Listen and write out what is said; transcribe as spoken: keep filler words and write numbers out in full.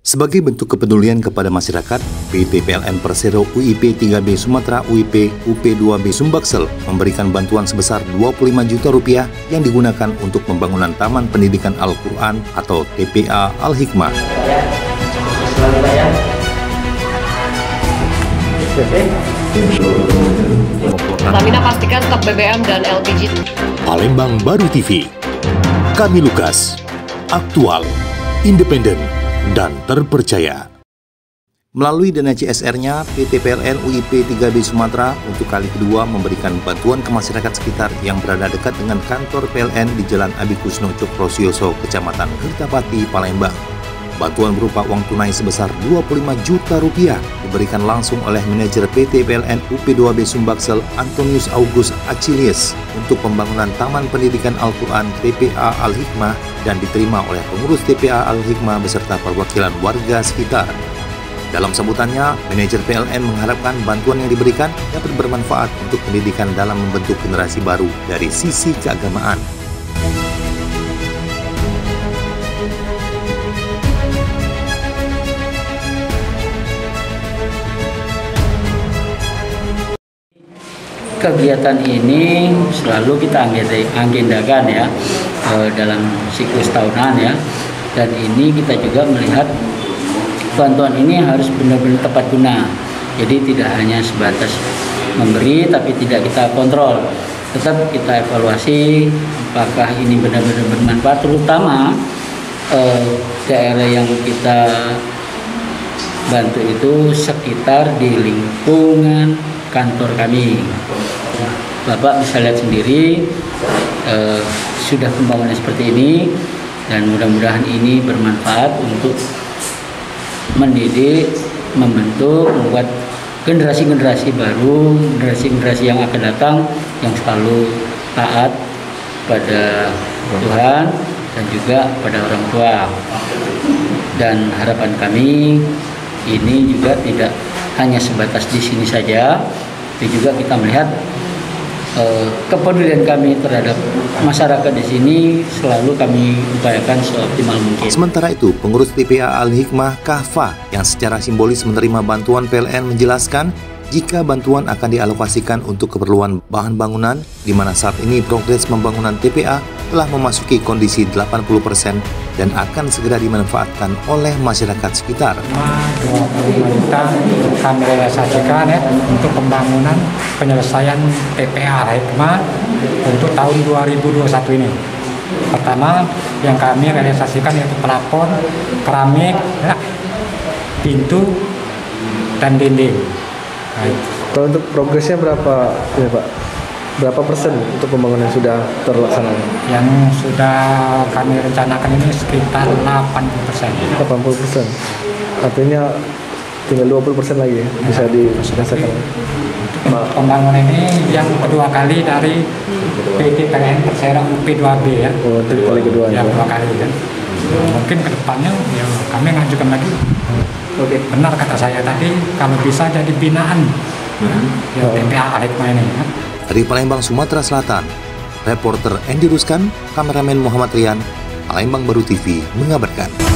Sebagai bentuk kepedulian kepada masyarakat, P T P L N Persero U I P tiga B Sumatera U I P U P dua B Sumbaksel memberikan bantuan sebesar dua puluh lima juta rupiah yang digunakan untuk pembangunan Taman Pendidikan Al-Quran atau T P A Al-Hikmah. Pertamina pastikan stok B B M dan L P G. Palembang Baru T V. Kami Lukas. Aktual, independen, dan terpercaya. Melalui dana C S R-nya, P T P L N U I P tiga B Sumatera untuk kali kedua memberikan bantuan ke masyarakat sekitar yang berada dekat dengan kantor P L N di Jalan Abi Kusno Cokrosioso, Kecamatan Kertapati, Palembang. Bantuan berupa uang tunai sebesar dua puluh lima juta rupiah diberikan langsung oleh manajer P T P L N U P dua B Sumbaksel Antonius August Achilles untuk pembangunan Taman Pendidikan Al-Quran T P A Al-Hikmah dan diterima oleh pengurus T P A Al-Hikmah beserta perwakilan warga sekitar. Dalam sambutannya, manajer P L N mengharapkan bantuan yang diberikan dapat bermanfaat untuk pendidikan dalam membentuk generasi baru dari sisi keagamaan. Kegiatan ini selalu kita agendakan ya eh, dalam siklus tahunan ya, dan ini kita juga melihat bantuan ini harus benar-benar tepat guna. Jadi tidak hanya sebatas memberi tapi tidak kita kontrol, tetap kita evaluasi apakah ini benar-benar bermanfaat, terutama eh, daerah yang kita bantu itu sekitar di lingkungan kantor kami. Bapak bisa lihat sendiri eh, sudah pembangunan seperti ini, dan mudah-mudahan ini bermanfaat untuk mendidik, membentuk, membuat generasi-generasi baru, generasi-generasi yang akan datang yang selalu taat pada Tuhan dan juga pada orang tua. Dan harapan kami ini juga tidak hanya sebatas di sini saja, tapi juga kita melihat eh, kepedulian kami terhadap masyarakat di sini selalu kami upayakan seoptimal mungkin. Sementara itu, pengurus T P A Al-Hikmah Kahfa yang secara simbolis menerima bantuan P L N menjelaskan jika bantuan akan dialokasikan untuk keperluan bahan bangunan, di mana saat ini progres pembangunan T P A telah memasuki kondisi delapan puluh persen dan akan segera dimanfaatkan oleh masyarakat sekitar. dua puluh lima juta kami realisasikan ya untuk pembangunan penyelesaian T P A Al-Hikmah untuk tahun dua ribu dua puluh satu ini. Pertama yang kami realisasikan yaitu pelapon, keramik, ya, pintu, dan dinding. Baik. Kalau untuk progresnya berapa ya Pak? Berapa persen untuk pembangunan yang sudah terlaksana? Yang sudah kami rencanakan ini sekitar delapan puluh persen. delapan puluh persen. Artinya tinggal dua puluh persen lagi ya, bisa dirasakan. Pembangunan ini yang kedua kali dari P T P L N Persero U P dua B ya. Oh, itu kali kedua. Yang kedua kali kan. Mungkin kedepannya ya kami ngajukan lagi. Oke. Benar kata saya tadi, kalau bisa jadi binaan hmm. ya, T P A Al-Hikmah ini. Ya. Dari Palembang, Sumatera Selatan, reporter Andy Ruskan, kameramen Muhammad Rian, Palembang Baru T V mengabarkan.